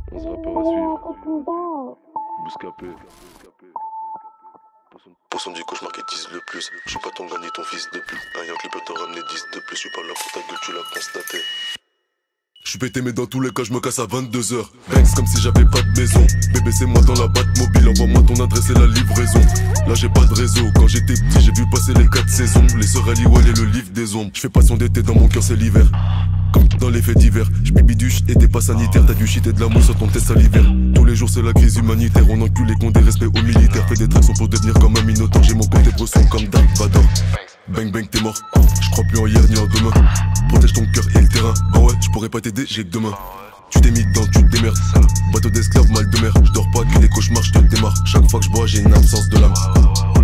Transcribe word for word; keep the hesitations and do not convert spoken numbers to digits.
onze rappeurs à suivre. Bouscapé. Poisson du cauchemar qui tease le plus. Je suis pas ton gars ni ton fils de pute. Un Yankee peut t'en ramener dix de plus. Je suis pas là pour ta gueule, tu l'as constaté. Je suis pété mais dans tous les cas je me casse à vingt-deux heures. Banks comme si j'avais pas de maison. Bébé c'est moi dans la batte mobile. Envoie-moi ton adresse et la livraison. Là j'ai pas de réseau. Quand j'étais petit j'ai vu passer les quatre saisons. Les sœurs Aliwell et le livre des ombres. Je fais passion d'été dans mon cœur c'est l'hiver. Comme dans les faits d'hiver. J'bibiduche et t'es pas sanitaire. T'as du shit et de la mousse sur ton test salivaire. Tous les jours c'est la crise humanitaire. On encule les cons des respects aux militaires. Fais des tractions pour devenir comme un minotaure. J'ai mon côté bresson comme Dark Vador. Bang bang t'es mort. Je crois plus en hier ni en demain. Protège ton cœur et le terrain. Bah ouais, je pourrais pas t'aider, j'ai que demain. Tu t'es mis dedans, tu te démerdes. Bateau d'esclave, mal de mer. Je dors pas que des cauchemars, je te démarre. Chaque fois que je bois, j'ai une absence de l'âme.